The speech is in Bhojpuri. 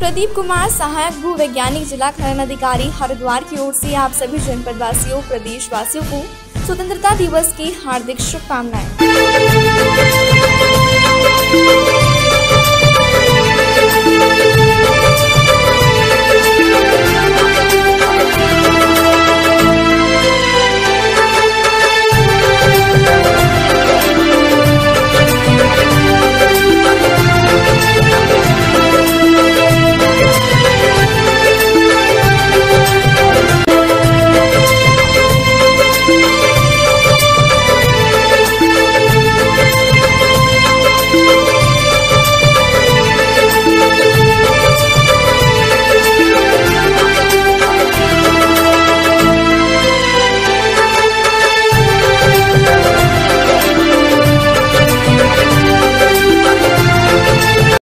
प्रदीप कुमार, सहायक भू वैज्ञानिक, जिला खनन अधिकारी, हरिद्वार की ओर से आप सभी जनपद वासियों, प्रदेश वासियों को स्वतंत्रता दिवस की हार्दिक शुभकामनाएं।